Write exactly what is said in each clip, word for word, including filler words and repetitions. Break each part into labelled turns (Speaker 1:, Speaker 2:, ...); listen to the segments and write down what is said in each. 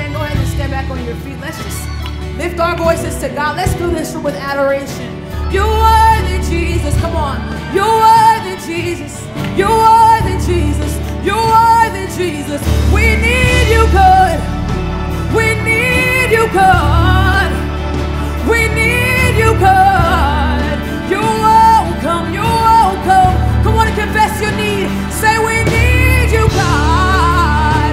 Speaker 1: stand. Go ahead and stand back on your feet. Let's just lift our voices to God. Let's do this with adoration. You're worthy, Jesus. Come on. You're worthy, Jesus. You're worthy, Jesus. You're worthy, Jesus. We need you, God. We need you, God. We need you, God. You're welcome. You're welcome. Come on and confess your need. Say, we need you, God.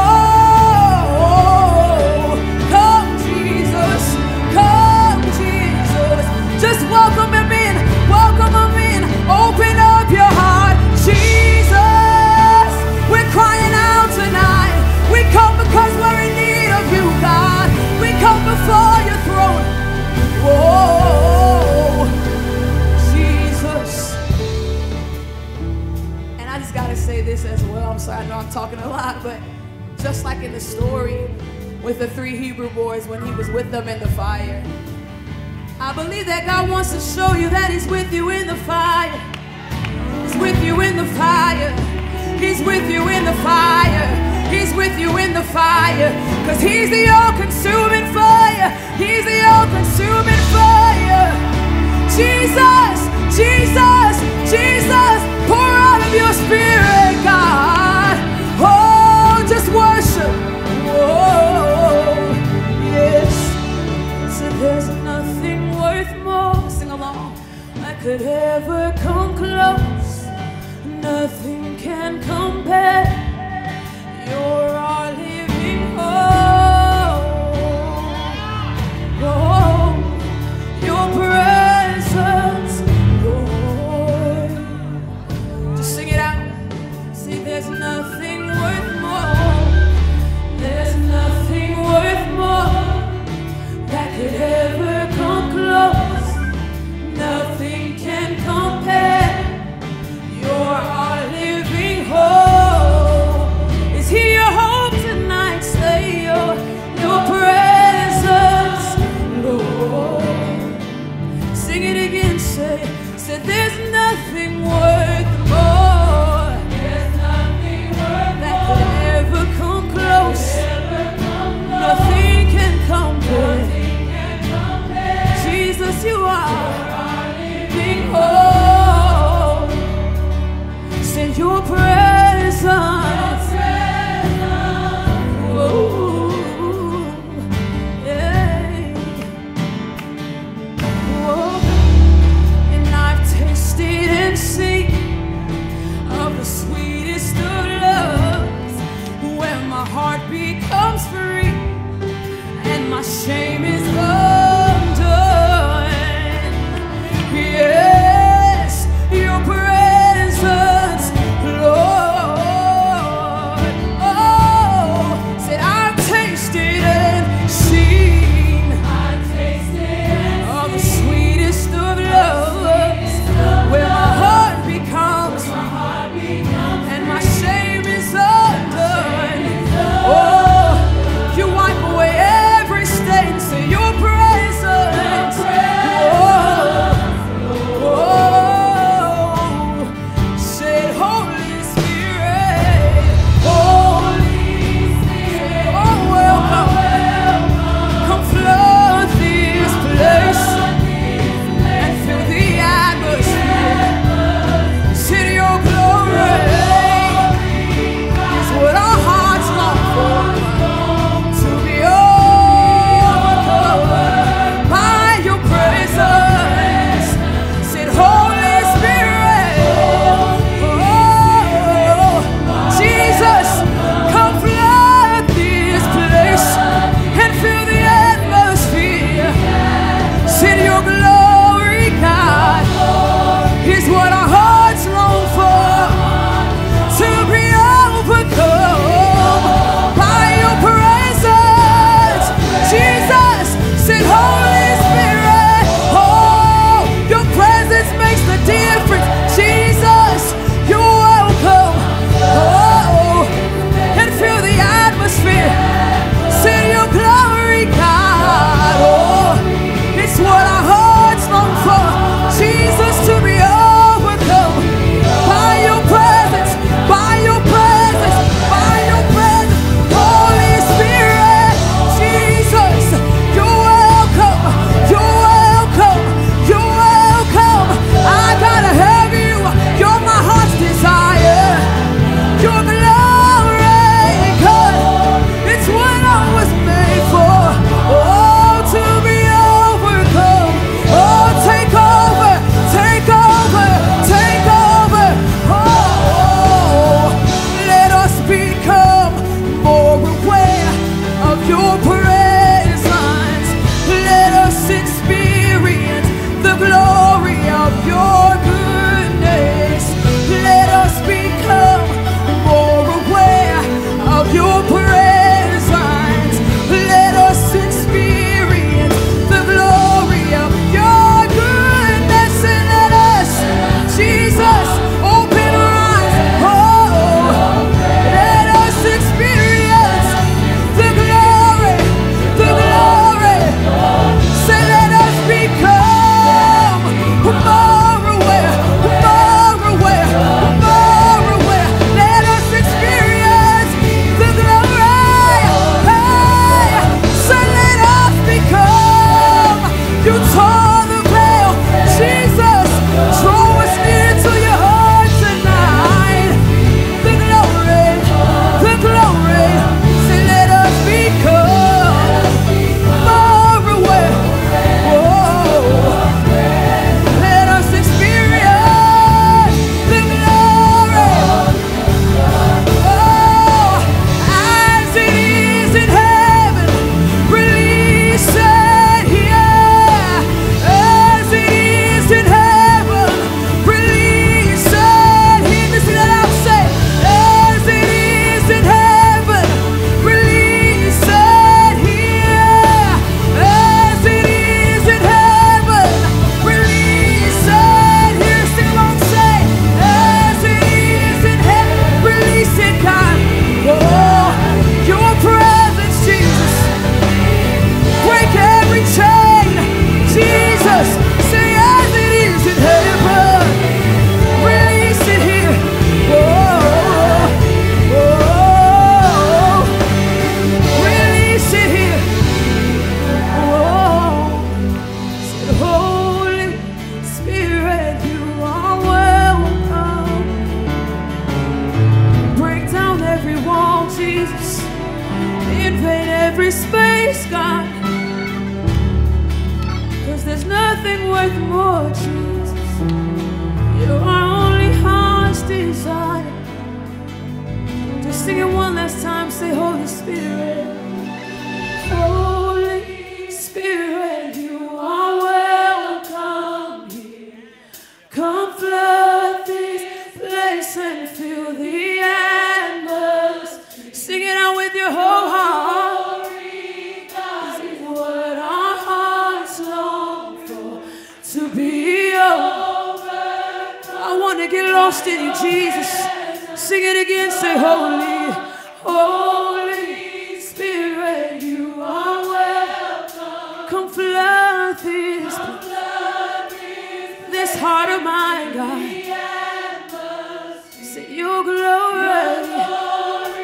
Speaker 1: Oh, come, Jesus. Come, Jesus. Just welcome him in. Welcome him in. Open up your heart. Jesus, we're crying out tonight. We come because we're in need of you, God. We come before your throne. Oh, Jesus. And I just got to say this as well. I'm sorry, I know I'm talking a lot, but just like in the story with the three Hebrew boys when he was with them in the fire, I believe that God wants to show you that he's with you in the fire. He's with you in the fire. He's with you in the fire. He's with you in the fire. Because he's the all-consuming fire. He's the all-consuming fire. Jesus, Jesus, Jesus, pour out of your spirit, God. Oh, just worship. Oh, yes. So there's nothing worth more, sing along, that could ever come close. Nothing can compare. You're our living hope. Oh, your presence, Lord. Just sing it out. See, there's nothing worth more. There's nothing worth more that could ever come close. Nothing can compare. You're our living hope. every space, God. Cause there's nothing worth more, Jesus. You're our only heart's desire. Just sing it one last time. Say, Holy Spirit. Holy Spirit, you are welcome here. Come flood this place and fill the atmosphere. Sing it out with your whole heart. This is what our hearts long for, to be over. I want to get lost in you, Jesus. Sing it again, say, Holy, Holy Spirit, you are welcome. Come flood this, Come flood this, this heart of mine, God. Say, your glory,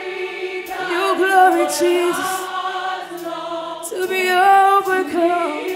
Speaker 1: your glory, Jesus, to be overcome.